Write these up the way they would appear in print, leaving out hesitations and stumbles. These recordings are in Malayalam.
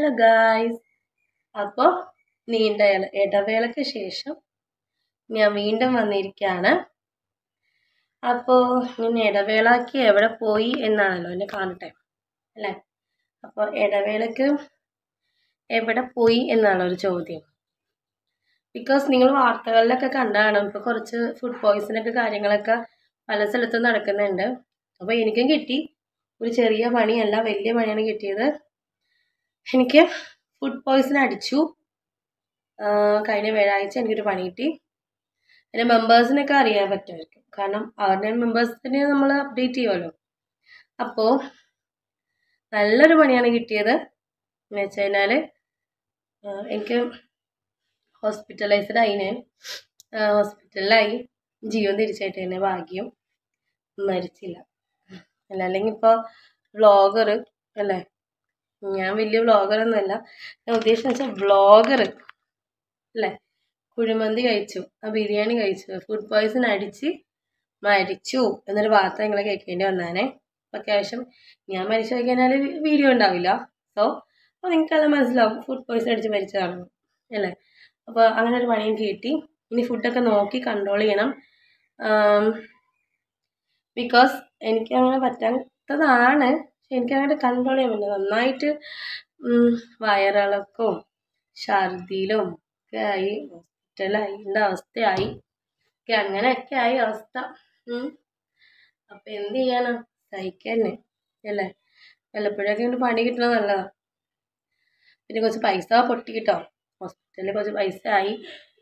Hello guys. അപ്പോൾ നീണ്ട ഇടവേളയ്ക്ക് ശേഷം ഞാൻ വീണ്ടും വന്നിരിക്കുകയാണ്. അപ്പോൾ ഞാൻ ഇടവേളയ്ക്ക് എവിടെ പോയി എന്നാണല്ലോ എന്നെ കാണട്ടെ അല്ലേ. അപ്പോൾ ഇടവേളയ്ക്ക് എവിടെ പോയി എന്നാണ് ഒരു ചോദ്യം. ബിക്കോസ് നിങ്ങൾ വാർത്തകളിലൊക്കെ കണ്ടാണ് ഇപ്പോൾ കുറച്ച് ഫുഡ് പോയ്സണൊക്കെ കാര്യങ്ങളൊക്കെ പല സ്ഥലത്തും നടക്കുന്നുണ്ട്. അപ്പോൾ എനിക്കും കിട്ടി ഒരു ചെറിയ പണിയല്ല, വലിയ പണിയാണ് കിട്ടിയത്. എനിക്ക് ഫുഡ് പോയ്സൺ അടിച്ചു. കഴിഞ്ഞ വ്യാഴാഴ്ച എനിക്കൊരു പണി കിട്ടി. എൻ്റെ മെമ്പേഴ്സിനൊക്കെ അറിയാൻ പറ്റുമായിരിക്കും, കാരണം അവരുടെ മെമ്പേഴ്സിനെ നമ്മൾ അപ്ഡേറ്റ് ചെയ്യുമല്ലോ. അപ്പോൾ നല്ലൊരു പണിയാണ് കിട്ടിയത് എന്ന് വെച്ച് കഴിഞ്ഞാൽ എനിക്ക് ഹോസ്പിറ്റലൈസ്ഡ് ആയി. ഞാൻ ഹോസ്പിറ്റലിലായി. ജീവൻ തിരിച്ചായിട്ട് തന്നെ ഭാഗ്യം, മരിച്ചില്ല. അല്ലെങ്കിൽ ഇപ്പോൾ വ്ളോഗർ അല്ലേ, ഞാൻ വലിയ വ്ളോഗറൊന്നുമല്ല. ഞാൻ ഉദ്ദേശിച്ചെന്ന് വെച്ചാൽ വ്ളോഗർ അല്ലേ. കുഴിമന്തി കഴിച്ചു, ബിരിയാണി കഴിച്ചു, ഫുഡ് പോയ്സൺ അടിച്ച് മരിച്ചു എന്നൊരു വാർത്ത നിങ്ങൾ കേൾക്കേണ്ടി വന്നാനേ. അപ്പോൾ അത്യാവശ്യം ഞാൻ മരിച്ചു പോയി കഴിഞ്ഞാൽ വീഡിയോ ഉണ്ടാവില്ല. അപ്പോൾ നിങ്ങൾക്കത് മനസ്സിലാവും ഫുഡ് പോയ്സൺ അടിച്ച് മരിച്ചതാണ് അല്ലേ. അപ്പോൾ അങ്ങനെ ഒരു പണിയും കിട്ടി. ഇനി ഫുഡൊക്കെ നോക്കി കൺട്രോൾ ചെയ്യണം. ബിക്കോസ് എനിക്ക് അങ്ങനെ പറ്റാത്തതാണ്, പക്ഷെ എനിക്കങ്ങനെ കൺട്രോൾ ചെയ്യാൻ പറ്റില്ല. നന്നായിട്ട് വയറിളക്കവും ഛർദിയിലും ഒക്കെ ആയി, ഹോസ്പിറ്റലായിൻ്റെ അവസ്ഥയായി ഒക്കെ, അങ്ങനെയൊക്കെ ആയി അവസ്ഥ. അപ്പം എന്ത് ചെയ്യാനാ, സഹിക്കാൻ തന്നെ അല്ലേ. വല്ലപ്പോഴൊക്കെ ഇങ്ങനെ പണി കിട്ടണത് നല്ലതാണ്. പിന്നെ കുറച്ച് പൈസ പൊട്ടി കിട്ടോ, ഹോസ്പിറ്റലിൽ കുറച്ച് പൈസ ആയി.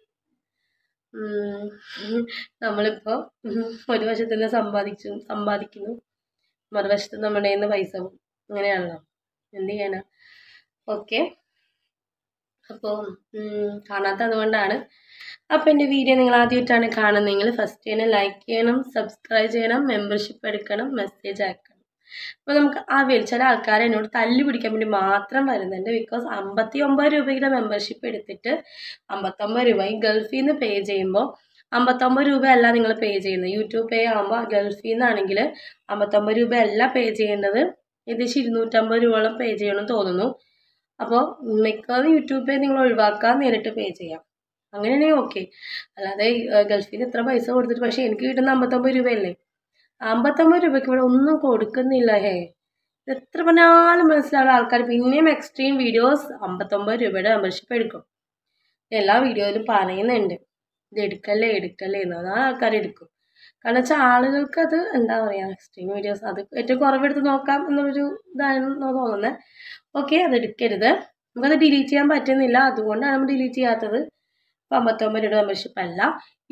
നമ്മളിപ്പോൾ ഒരു വശത്ത് നിന്ന് സമ്പാദിക്കുന്നു, മറുവശത്ത് നമ്മുടെ കയ്യിൽ നിന്ന് പൈസ പോകും. അങ്ങനെയാണല്ലോ, എന്ത് ചെയ്യാനാ. ഓക്കെ, അപ്പോൾ കാണാത്ത അതുകൊണ്ടാണ്. അപ്പോൾ എൻ്റെ വീഡിയോ നിങ്ങൾ ആദ്യമായിട്ടാണ് കാണുന്നതെങ്കിൽ ഫസ്റ്റ് തന്നെ ലൈക്ക് ചെയ്യണം, സബ്സ്ക്രൈബ് ചെയ്യണം, മെമ്പർഷിപ്പ് എടുക്കണം, മെസ്സേജ് അയക്കണം. അപ്പോൾ നമുക്ക് ചില ആൾക്കാർ എന്നോട് തല്ലി പിടിക്കാൻ വേണ്ടി മാത്രം വരുന്നുണ്ട്. ബിക്കോസ് 59 രൂപയുടെ മെമ്പർഷിപ്പ് എടുത്തിട്ട് 59 രൂപ ഈ ഗൾഫിൽ നിന്ന് പേ ചെയ്യുമ്പോൾ 59 രൂപയല്ല നിങ്ങൾ പേ ചെയ്യുന്നത്. യൂട്യൂബ് പേ ആകുമ്പോൾ ഗൾഫിൽ നിന്നാണെങ്കിൽ 59 രൂപയല്ല പേ ചെയ്യേണ്ടത്, ഏകദേശം 250 രൂപയോളം പേ ചെയ്യണമെന്ന് തോന്നുന്നു. അപ്പോൾ മിക്കവാറും യൂട്യൂബ് പേ നിങ്ങൾ ഒഴിവാക്കാൻ നേരിട്ട് പേ ചെയ്യാം, അങ്ങനെയാണെങ്കിൽ ഓക്കെ. അല്ലാതെ ഗൾഫിൽ നിന്ന് ഇത്ര പൈസ കൊടുത്തിട്ട് പക്ഷേ എനിക്ക് കിട്ടുന്ന 59 രൂപയല്ലേ. 59 രൂപയ്ക്ക് ഇവിടെ ഒന്നും കൊടുക്കുന്നില്ല. എത്ര പറഞ്ഞാലും മനസ്സിലാവുന്ന ആൾക്കാർ പിന്നെയും എക്സ്ട്രീം വീഡിയോസ് 59 രൂപയുടെ മെമ്പർഷിപ്പ് എടുക്കും. എല്ലാ വീഡിയോയിലും പറയുന്നുണ്ട് ഇത് എടുക്കല്ലേ എന്ന്. അതാണ് ആൾക്കാർ എടുക്കും. കാരണം വെച്ചാൽ ആളുകൾക്ക് അത് എന്താ പറയുക, എക്സ്ട്രീം വീഡിയോസ് അത് ഏറ്റവും കുറവെടുത്ത് നോക്കാം എന്നുള്ളൊരു ഇതാണെന്ന് തോന്നുന്നത്. ഓക്കെ, അത് എടുക്കരുത്. നമുക്കത് ഡിലീറ്റ് ചെയ്യാൻ പറ്റുന്നില്ല, അതുകൊണ്ടാണ് നമ്മൾ ഡിലീറ്റ് ചെയ്യാത്തത്. ഇപ്പോൾ 59 രൂപ മെമ്പർഷിപ്പ് അല്ല,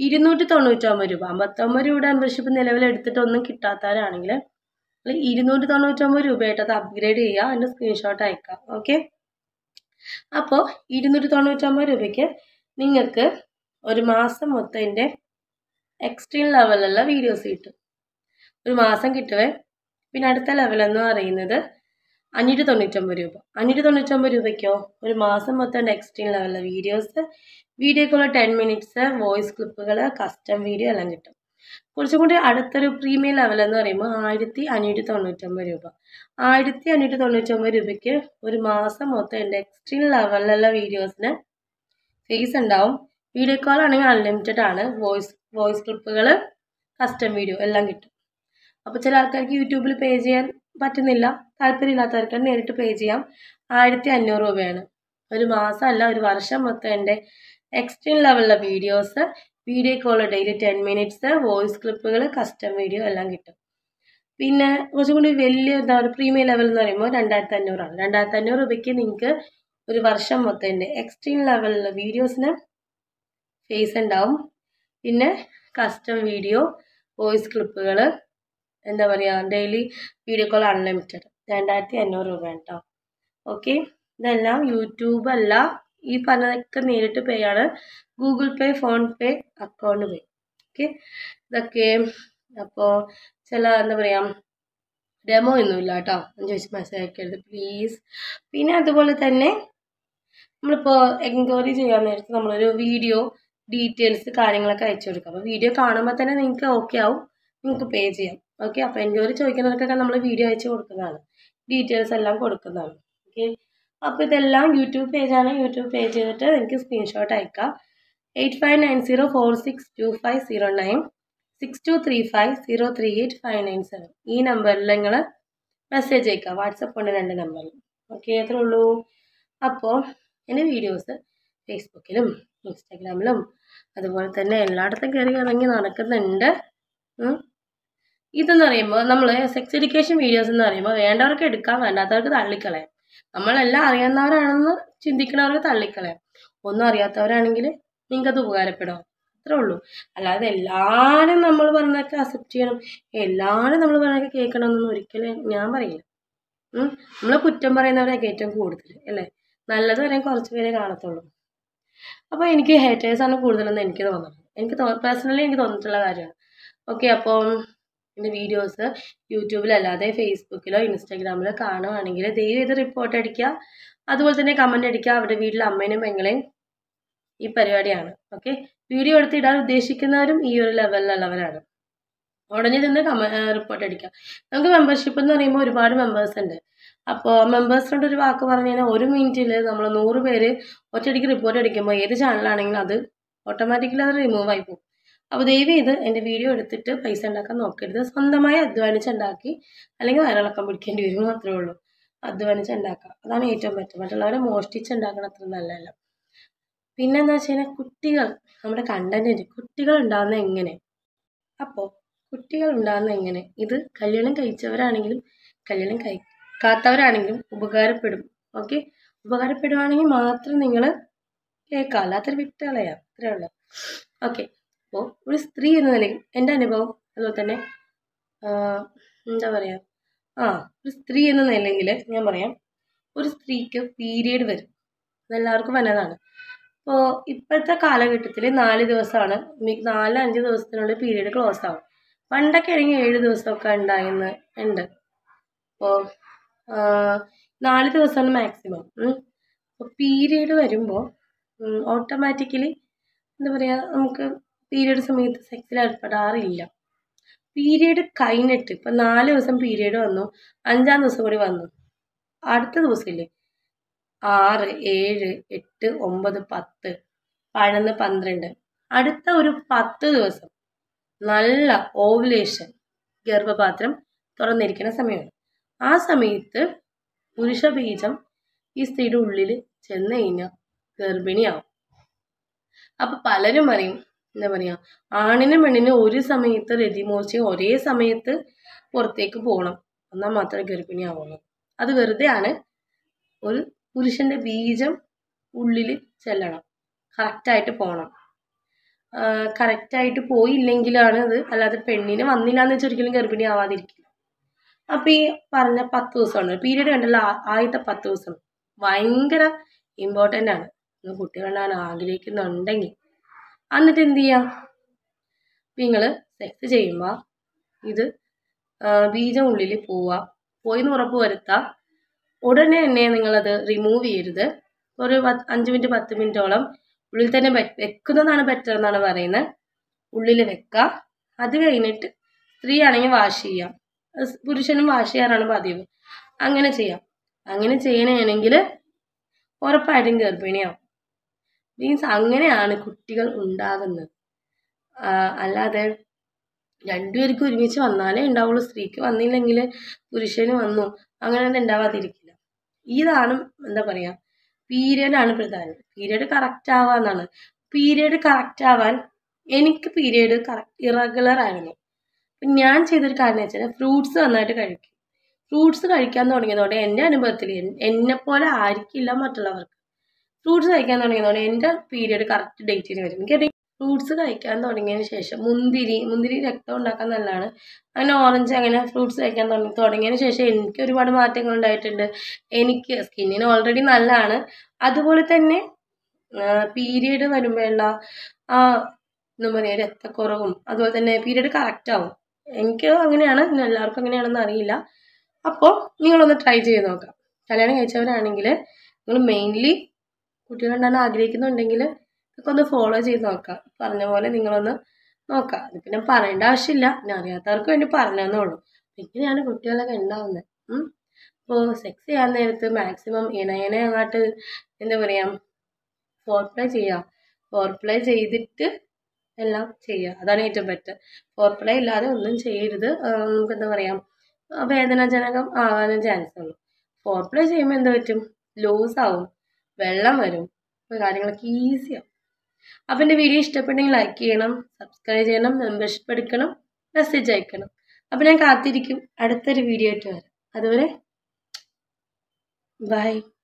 299 രൂപ. 59 രൂപയുടെ മെമ്പർഷിപ്പ് നിലവിൽ എടുത്തിട്ടൊന്നും കിട്ടാത്തവരാണെങ്കിൽ 299 രൂപയായിട്ട് അത് അപ്ഗ്രേഡ് ചെയ്യുക, അതിൻ്റെ സ്ക്രീൻഷോട്ട് അയക്കാം. ഓക്കെ, അപ്പോൾ 299 രൂപയ്ക്ക് നിങ്ങൾക്ക് ഒരു മാസം മൊത്തം എൻ്റെ എക്സ്ട്രീം ലെവലുള്ള വീഡിയോസ് കിട്ടും. ഒരു മാസം കിട്ടുവേ. പിന്നെ അടുത്ത ലെവലെന്ന് പറയുന്നത് 599 രൂപ. 599 രൂപയ്ക്കോ ഒരു മാസം മൊത്തം എക്സ്ട്രീം ലെവലിലെ വീഡിയോസ്, വീഡിയോക്കുള്ള 10 മിനിറ്റ്സ്, വോയിസ് ക്ലിപ്പുകൾ, കസ്റ്റം വീഡിയോ എല്ലാം കിട്ടും. കുറച്ചും കൂടി അടുത്തൊരു പ്രീമിയം ലെവൽ എന്ന് പറയുമ്പോൾ 1599 രൂപ. 1599 രൂപയ്ക്ക് ഒരു മാസം മൊത്തം എൻ്റെ എക്സ്ട്രീം ലെവലിലുള്ള വീഡിയോസിന് ഫേസ് ഉണ്ടാവും. വീഡിയോ കോൾ ആണെങ്കിൽ അൺലിമിറ്റഡ് ആണ്. വോയിസ് ക്ലിപ്പുകൾ, കസ്റ്റം വീഡിയോ എല്ലാം കിട്ടും. അപ്പോൾ ചില ആൾക്കാർക്ക് യൂട്യൂബിൽ പേ ചെയ്യാൻ പറ്റുന്നില്ല, താല്പര്യമില്ലാത്തവർക്ക് നേരിട്ട് പേ ചെയ്യാം. 1500 രൂപയാണ്. ഒരു മാസമല്ല, ഒരു വർഷം മൊത്തം എൻ്റെ എക്സ്ട്രീം ലെവലിലെ videos, video call daily 10 minutes, voice ക്ലിപ്പുകൾ, കസ്റ്റം വീഡിയോ എല്ലാം കിട്ടും. പിന്നെ കുറച്ചും കൂടി വലിയ എന്താ പറയുക, പ്രീമിയം ലെവൽ എന്ന് പറയുമ്പോൾ 2500 ആണ്. 2500 രൂപയ്ക്ക് നിങ്ങൾക്ക് ഒരു വർഷം മൊത്തം എൻ്റെ എക്സ്ട്രീം ലെവലിലെ വീഡിയോസിന് ഫേസ് ഉണ്ടാവും. പിന്നെ കസ്റ്റം വീഡിയോ, വോയിസ് ക്ലിപ്പുകൾ, എന്താ പറയുക, ഡെയിലി വീഡിയോ കോൾ അൺലിമിറ്റഡ്. 2500 രൂപയാണ് കേട്ടോ. ഓക്കെ, ഇതെല്ലാം യൂട്യൂബ് അല്ല, ഈ പറഞ്ഞതൊക്കെ നേരിട്ട് പേ ആണ്. Google pay, PhonePe, account pay. Okay, ഇതൊക്കെ. അപ്പോൾ ചില എന്താ പറയുക ഡെമോ ഒന്നുമില്ല കേട്ടോ, ചോദിച്ച് മെസ്സേജ് അയക്കരുത് പ്ലീസ്. പിന്നെ അതുപോലെ തന്നെ നമ്മളിപ്പോൾ എൻക്വയറി ചെയ്യാൻ നേരത്ത് നമ്മളൊരു വീഡിയോ ഡീറ്റെയിൽസ് കാര്യങ്ങളൊക്കെ അയച്ചു കൊടുക്കാം. അപ്പോൾ വീഡിയോ കാണുമ്പോൾ തന്നെ നിങ്ങൾക്ക് ഓക്കെ ആവും, നിങ്ങൾക്ക് പേ ചെയ്യാം. ഓക്കെ, അപ്പോൾ എൻക്വയറി ചോദിക്കുന്നവർക്കൊക്കെ നമ്മൾ വീഡിയോ അയച്ച് കൊടുക്കുന്നതാണ്, ഡീറ്റെയിൽസ് എല്ലാം കൊടുക്കുന്നതാണ്. ഓക്കെ, അപ്പോൾ ഇതെല്ലാം യൂട്യൂബ് പേജാണ്. യൂട്യൂബ് പേജ് ചെയ്തിട്ട് എനിക്ക് സ്ക്രീൻഷോട്ട് അയക്കാം. 8590462509 6235038597 ഈ നമ്പറിൽ നിങ്ങൾ മെസ്സേജ് അയക്കുക. വാട്സപ്പ് ഉണ്ട് 2 നമ്പറിൽ. ഓക്കെ, അത്രേ ഉള്ളൂ. അപ്പോൾ എൻ്റെ വീഡിയോസ് ഫേസ്ബുക്കിലും ഇൻസ്റ്റാഗ്രാമിലും അതുപോലെ തന്നെ എല്ലായിടത്തും കയറി ഇറങ്ങി നടക്കുന്നുണ്ട്. ഇതെന്ന് പറയുമ്പോൾ നമ്മൾ സെക്സ് എഡ്യൂക്കേഷൻ വീഡിയോസ് എന്ന് പറയുമ്പോൾ വേണ്ടവർക്ക് എടുക്കാം, വേണ്ടാത്തവർക്ക് തള്ളിക്കളയാം. നമ്മളെല്ലാം അറിയാവുന്നവരാണെന്ന് ചിന്തിക്കുന്നവർക്ക് തള്ളിക്കളയാം. ഒന്നും അറിയാത്തവരാണെങ്കിൽ നിങ്ങൾക്കത് ഉപകാരപ്പെടാം. അത്രേ ഉള്ളൂ. അല്ലാതെ എല്ലാവരും നമ്മൾ പറഞ്ഞൊക്കെ അക്സെപ്റ്റ് ചെയ്യണം, എല്ലാവരും നമ്മൾ പറഞ്ഞൊക്കെ കേൾക്കണമെന്നൊന്നും ഒരിക്കലും ഞാൻ പറയില്ല. നമ്മൾ കുറ്റം പറയുന്നവരൊക്കെ ഏറ്റവും കൂടുതൽ അല്ലേ, നല്ലത് വരെ കുറച്ച് പേരെ കാണത്തുള്ളൂ. അപ്പോൾ എനിക്ക് ഹേറ്റേഴ്സാണ് കൂടുതലെന്ന് എനിക്ക് തോന്നുന്നത്. പേഴ്സണലി എനിക്ക് തോന്നിയിട്ടുള്ള കാര്യമാണ്. ഓക്കെ, അപ്പോൾ എൻ്റെ വീഡിയോസ് യൂട്യൂബിലല്ലാതെ ഫേസ്ബുക്കിലോ ഇൻസ്റ്റാഗ്രാമിലോ കാണുവാണെങ്കിൽ ദയവ് ചെയ്ത് റിപ്പോർട്ട് അടിക്കുക. അതുപോലെ തന്നെ കമൻറ്റ് അടിക്കുക. അവിടെ വീട്ടിലെ അമ്മേനെയും പെങ്ങളെയും ഈ പരിപാടിയാണ്. ഓക്കെ, വീഡിയോ എടുത്തിടാൻ ഉദ്ദേശിക്കുന്നവരും ഈ ഒരു ലെവലിലുള്ളവരാണ്. ഉടനെ തന്നെ റിപ്പോർട്ട് അടിക്കുക. നമുക്ക് മെമ്പർഷിപ്പ് എന്ന് പറയുമ്പോൾ ഒരുപാട് മെമ്പേഴ്സ് ഉണ്ട്. അപ്പോൾ മെമ്പേഴ്സിനോട് ഒരു വാക്ക് പറഞ്ഞു കഴിഞ്ഞാൽ 1 മിനിറ്റിൽ നമ്മൾ 100 പേര് ഒറ്റയടിക്ക് റിപ്പോർട്ട് അടിക്കുമ്പോൾ ഏത് ചാനലാണെങ്കിലും അത് ഓട്ടോമാറ്റിക്കലി അത് റിമൂവ് ആയി പോകും. അപ്പോൾ ദയവ് ചെയ്ത് എൻ്റെ വീഡിയോ എടുത്തിട്ട് പൈസ ഉണ്ടാക്കാൻ നോക്കരുത്. സ്വന്തമായി അധ്വാനിച്ചുണ്ടാക്കി അല്ലെങ്കിൽ വയറിളക്കം പിടിക്കേണ്ടി വരും, മാത്രമേ ഉള്ളൂ. അധ്വാനിച്ചുണ്ടാക്കുക, അതാണ് ഏറ്റവും ബെറ്റർ. മറ്റുള്ളവരെ മോഷ്ടിച്ചുണ്ടാക്കണം അത്ര നല്ലതല്ല. പിന്നെന്താ വെച്ച് കഴിഞ്ഞാൽ കുട്ടികൾ, നമ്മുടെ കണ്ടൻറ്റിന് കുട്ടികൾ ഉണ്ടാകുന്ന എങ്ങനെ, അപ്പോൾ കുട്ടികൾ ഉണ്ടാകുന്ന എങ്ങനെ, ഇത് കല്യാണം കഴിച്ചവരാണെങ്കിലും കല്യാണം കഴിക്കാത്തവരാണെങ്കിലും ഉപകാരപ്പെടും. ഓക്കെ, ഉപകാരപ്പെടുവാണെങ്കിൽ മാത്രം നിങ്ങൾ കേൾക്കുക, അല്ലാത്തൊരു വിട്ട് കളയാം. അത്രേ ഉള്ളൂ. ഓക്കെ, അപ്പോൾ ഒരു സ്ത്രീ എന്ന നിലയിൽ എൻ്റെ അനുഭവം അതുപോലെ തന്നെ എന്താ പറയുക, ഒരു സ്ത്രീ എന്ന നിലയിൽ ഞാൻ പറയാം, ഒരു സ്ത്രീക്ക് പീരിയഡ് വരും, അതെല്ലാവർക്കും വന്നതാണ്. അപ്പോൾ ഇപ്പോഴത്തെ കാലഘട്ടത്തിൽ 4 ദിവസമാണ്, 4-5 ദിവസത്തിനുള്ളിൽ പീരിയഡ് ക്ലോസ് ആവും. പണ്ടൊക്കെ ആണെങ്കിൽ 7 ദിവസമൊക്കെ ഉണ്ട്. അപ്പോൾ 4 ദിവസമാണ് മാക്സിമം. അപ്പോൾ പീരിയഡ് വരുമ്പോൾ ഓട്ടോമാറ്റിക്കലി എന്താ പറയുക, നമുക്ക് പീരിയഡ് സമയത്ത് സെക്സിൽ ഏർപ്പെടാറില്ല. പീരിയഡ് കഴിഞ്ഞിട്ട് ഇപ്പം 4 ദിവസം പീരിയഡ് വന്നു, 5-ാം ദിവസം കൂടി വന്നു, അടുത്ത ദിവസമില്ലേ 6, 7, 8, 9, 10, 11, 12, അടുത്ത ഒരു 10 ദിവസം നല്ല ഓവുലേഷൻ, ഗർഭപാത്രം തുറന്നിരിക്കുന്ന സമയമാണ്. ആ സമയത്ത് പുരുഷ ബീജം ഈ സ്ത്രീയുടെ ഉള്ളിൽ ചെന്ന് കഴിഞ്ഞാൽ ഗർഭിണിയാവും. അപ്പം പലരും പറയും എന്താ പറയുക, ആണിനും പെണ്ണിനും ഒരു സമയത്ത് രതിമൂർച്ചയും ഒരേ സമയത്ത് പുറത്തേക്ക് പോകണം, എന്നാൽ മാത്രമേ ഗർഭിണിയാവുള്ളൂ. അത് വെറുതെ ആണ്. ഒരു പുരുഷൻ്റെ ബീജം ഉള്ളിൽ ചെല്ലണം, കറക്റ്റായിട്ട് പോകണം. കറക്റ്റായിട്ട് പോയില്ലെങ്കിലാണ് അത്, അല്ലാതെ പെണ്ണിന് വന്നില്ല എന്ന് വെച്ചാൽ ഒരിക്കലും ഗർഭിണി ആവാതിരിക്കില്ല. അപ്പോൾ ഈ പറഞ്ഞ 10 ദിവസമാണ് പീരീഡ് കണ്ടല്ലോ, ആദ്യത്തെ 10 ദിവസം ഭയങ്കര ഇമ്പോർട്ടൻ്റ് ആണ്. നിങ്ങൾ കുട്ടികളുണ്ടാകാൻ ആഗ്രഹിക്കുന്നുണ്ടെങ്കിൽ എന്നിട്ട് എന്ത് ചെയ്യാം, നിങ്ങൾ സെക്സ് ചെയ്യുമ്പോൾ ഇത് ബീജം ഉള്ളിൽ പോയിന്ന് ഉറപ്പ് വരുത്താം. ഉടനെ തന്നെ നിങ്ങളത് റിമൂവ് ചെയ്യരുത്. ഒരു 5 മിനിറ്റ് 10 മിനിറ്റോളം ഉള്ളിൽ തന്നെ വെക്കുന്നതാണ് ബെറ്റർ എന്നാണ് പറയുന്നത്. ഉള്ളിൽ വെക്കുക. അത് കഴിഞ്ഞിട്ട് സ്ത്രീ ആണെങ്കിൽ വാഷ് ചെയ്യാം, പുരുഷനും വാഷ് ചെയ്യാറാണ് പതിവ്. അങ്ങനെ ചെയ്യാം. അങ്ങനെ ചെയ്യണമെങ്കിൽ ഉറപ്പായിട്ടും ഗർഭിണിയാവും. മീൻസ് അങ്ങനെയാണ് കുട്ടികൾ ഉണ്ടാകുന്നത്. അല്ലാതെ രണ്ടുപേർക്കും ഒരുമിച്ച് വന്നാലേ ഉണ്ടാവുള്ളൂ. സ്ത്രീക്ക് വന്നില്ലെങ്കിൽ പുരുഷന് വന്നു, അങ്ങനെയൊന്നും ഉണ്ടാവാതിരിക്കില്ല. ഇതാണ് എന്താ പറയുക, പീരിയഡാണ് പ്രധാനം. പീരിയഡ് കറക്റ്റ് ആവാന്നാണ്. പീരിയഡ് കറക്റ്റ് ആവാൻ എനിക്ക് പീരിയഡ് ഇറഗുലർ ആയിരുന്നു. അപ്പം ഞാൻ ചെയ്തൊരു കാര്യം വെച്ചാൽ ഫ്രൂട്ട്സ് നന്നായിട്ട് കഴിക്കും. ഫ്രൂട്ട്സ് കഴിക്കാൻ തുടങ്ങിയതോടെ എൻ്റെ അനുഭവത്തിൽ എന്നെപ്പോലെ ആയിരിക്കില്ല മറ്റുള്ളവർക്ക്. ഫ്രൂട്ട്സ് കഴിക്കാൻ തുടങ്ങിയതോടെ എൻ്റെ പീരിയഡ് കറക്റ്റ് ഡേറ്റിന് വരും. എനിക്ക് ഫ്രൂട്ട്സ് കഴിക്കാൻ തുടങ്ങിയതിന് ശേഷം മുന്തിരി രക്തം ഉണ്ടാക്കാൻ നല്ലതാണ്. അങ്ങനെ ഓറഞ്ച്, അങ്ങനെ ഫ്രൂട്ട്സ് കഴിക്കാൻ തുടങ്ങിയതിന് ശേഷം എനിക്ക് ഒരുപാട് മാറ്റങ്ങൾ ഉണ്ടായിട്ടുണ്ട്. എനിക്ക് സ്കിന്നിന് ഓൾറെഡി നല്ലതാണ്. അതുപോലെ തന്നെ പീരിയഡ് വരുമ്പോഴുള്ള എന്താ പറയുക, രക്തക്കുറവും അതുപോലെ തന്നെ പീരിയഡ് കറക്റ്റ് ആവും. എനിക്ക് അങ്ങനെയാണ്, എല്ലാവർക്കും അങ്ങനെയാണെന്ന് അറിയില്ല. അപ്പോൾ നിങ്ങളൊന്ന് ട്രൈ ചെയ്ത് നോക്കാം. കല്യാണം കഴിച്ചവരാണെങ്കിൽ നിങ്ങൾ മെയിൻലി കുട്ടികളുണ്ടാകാൻ ആഗ്രഹിക്കുന്നുണ്ടെങ്കിൽ ഇതൊക്കെ ഒന്ന് ഫോളോ ചെയ്ത് നോക്കാം. പറഞ്ഞ പോലെ നിങ്ങളൊന്ന് നോക്കാം. അത് പിന്നെ പറയേണ്ട ആവശ്യമില്ല, പിന്നെ അറിയാത്തവർക്ക് വേണ്ടി പറഞ്ഞതേ ഉള്ളൂ. ഇങ്ങനെയാണ് കുട്ടികളൊക്കെ ഉണ്ടാവുന്നത്. അപ്പോൾ സെക്സ് ചെയ്യാൻ നേരത്ത് മാക്സിമം ഇണയനെ അങ്ങോട്ട് എന്താ പറയുക ഫോർപ്ലേ ചെയ്യുക. ഫോർപ്ലേ ചെയ്തിട്ട് എല്ലാം ചെയ്യുക, അതാണ് ഏറ്റവും ബെറ്റർ. ഫോർപ്ലേ ഇല്ലാതെ ഒന്നും ചെയ്യരുത്. നമുക്ക് എന്താ പറയുക വേദനാജനകം ആവാനും ചാൻസ് ഉള്ളൂ. ഫോർപ്ലേ ചെയ്യുമ്പോൾ എന്താ പറ്റും, ലൂസാവും, വെള്ളം വരും, അപ്പോൾ കാര്യങ്ങളൊക്കെ ഈസിയാവും. അപ്പോൾ എൻ്റെ വീഡിയോ ഇഷ്ടപ്പെട്ടെങ്കിൽ ലൈക്ക് ചെയ്യണം, സബ്സ്ക്രൈബ് ചെയ്യണം, മെമ്പർഷിപ്പ് എടുക്കണം, മെസ്സേജ് അയക്കണം. അപ്പോൾ ഞാൻ കാത്തിരിക്കും അടുത്തൊരു വീഡിയോ ആയിട്ട് വരാം. അതുവരെ ബൈ.